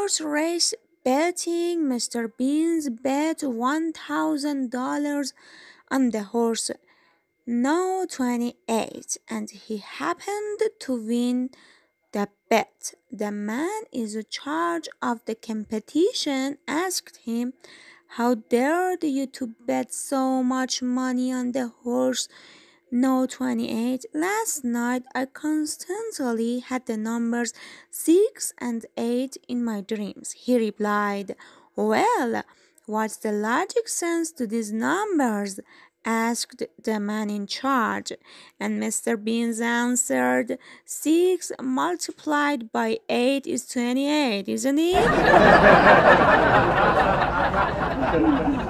horse race betting. Mr. Baines bet $1,000 on the horse no 28, and he happened to win the bet. The man in charge of the competition asked him, "How dared you to bet so much money on the horse no 28? Last night I constantly had the numbers 6 and 8 in my dreams." He replied, "Well, what's the logic sense to these numbers?" asked the man in charge. And Mr. Beans answered, "6 multiplied by 8 is 28, isn't it?"